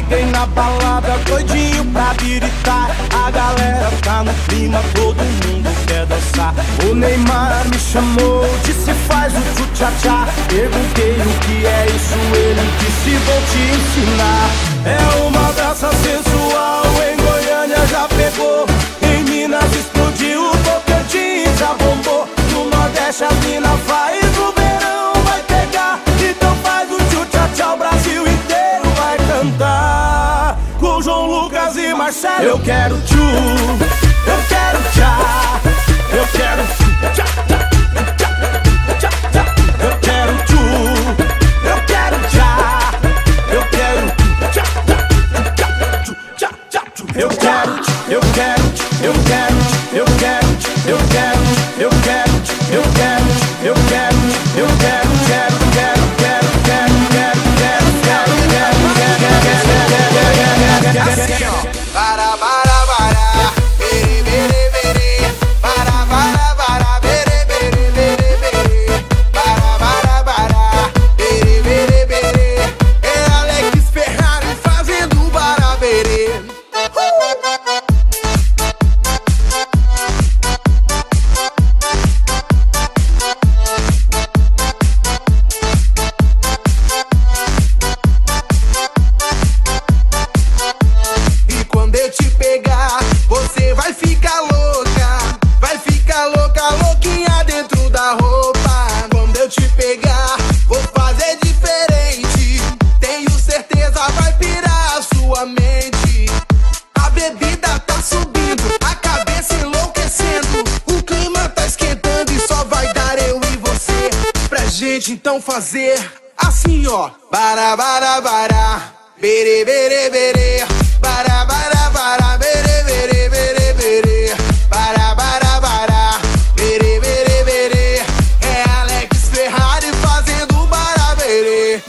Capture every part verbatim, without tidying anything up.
Cheguei na balada doidinho pra biritar. A galera tá no clima, todo mundo quer dançar. O Neymar me chamou, disse faz o tchu-tcha-tcha. Perguntei o que é isso, ele disse vou te ensinar. É uma dança sensual, em Goiânia já pegou, em Minas explodiu, Tocantins já bombou. No Nordeste as mina faz, no verão vai pegar. Então faz o tchu-tcha-tcha, o Brasil inteiro vai cantar. Com João Lucas e Marcelo. Eu quero tchu, eu quero tchá, eu quero tchá, tchá, tchá, tchá, tchá. Eu quero tchu, eu quero tchá, eu quero tchá, tchá, tchá, tchá, tchá. Eu quero, eu quero, eu quero, eu quero, eu quero, eu quero, eu quero, eu quero, eu quero, quero, quero, quero, quero, quero, quero, quero, quero, quero, quero, quero. Para, para, para, bere, bere, bere. Para, para, para, bere, bere, bere, bere. Para, para, para, bere, bere, bere. É Alex Ferrari fazendo baraberê. E quando eu te pegar, você vai ficar louca. Vai ficar louca, louquinha dentro da roupa. Quando eu te pegar, vou fazer diferente. Tenho certeza vai pirar a sua mente. A bebida tá subindo, a cabeça enlouquecendo. O clima tá esquentando e só vai dar eu e você. Pra gente então fazer assim, ó. Bara, bara, bara, bere, bere, bere. Bara, bara, bara, bere, bere, bere, bere. Bara, bara, bara, bere, bere, bere. É Alex Ferrari fazendo baraberê.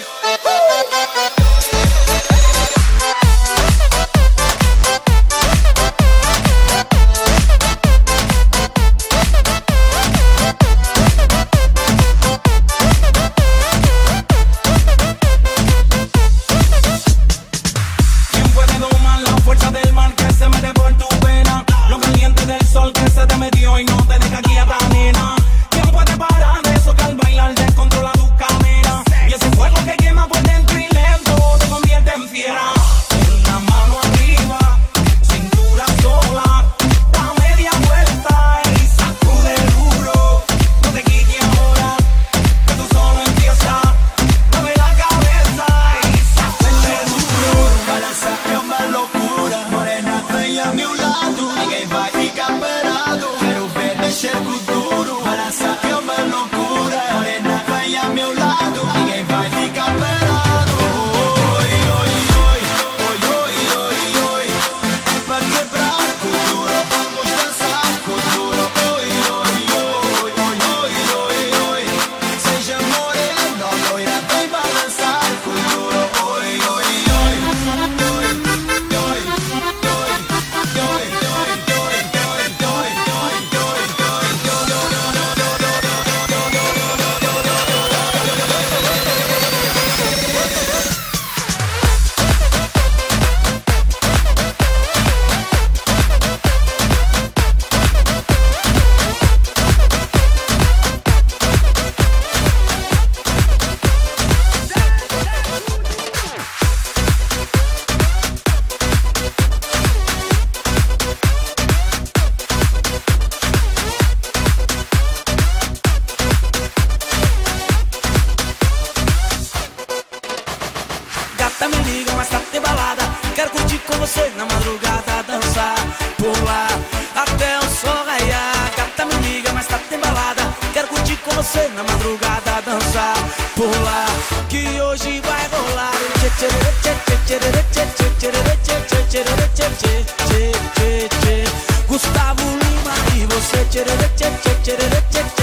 ¿Quién puede domar la fuerza del mar que se mete por tu vena? Lo caliente del sol que se te metió y no te deja quieta, nena. ¿Quién puede parar eso que al bailar descontrola tu cadera? Y ese fuego que quema por dentro y lento te convierte en fiera. En la mano arriba, cintura sola, da media vuelta y sacude duro. No te quites ahora, que tú solo empiezas. Mueve la cabeza y sacude duro. Balança é uma loucura, morena vem a meu lado, ninguém vai ficar parado. Quero ver mexer com duro. Balança é uma loucura, morena vem a meu lado, ninguém vai ficar parado. Oi, oi, oi, oi, oi, oi, oi. Pra quebrar com duro, vamos dançar com duro. Oi, oi, oi, oi, oi, oi, oi. Seja morena, loira, vem balançar com duro. Oi, oi, oi, oi, oi, oi, oi, Gata, me liga, mas tá de balada. Quero curtir com você na madrugada, dançar, pular até o sol raiar. Gata, me liga, mas tá de balada. Quero curtir com você na madrugada, dançar, pular, que hoje vai rolar. Tchê, tchê, tchê, tchê, tchê, tchê, tchê, tchê, tchê, tchê, tchê, tchê, tchê, tchê, tchê. Gustavo Lima e você. Tchê, tchê, tchê, tchê, tchê, tchê.